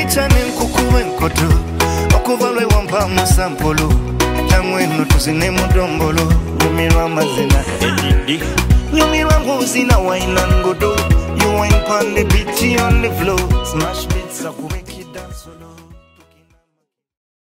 chane nkukuwe nkoto okuvalwe wampa musampolo tamweno tuzine mudombolo nyumirwa mazina edidi nyumirwa nguzina waina ngodo you wine pan the beach on the floor smash beats akubeki dance solo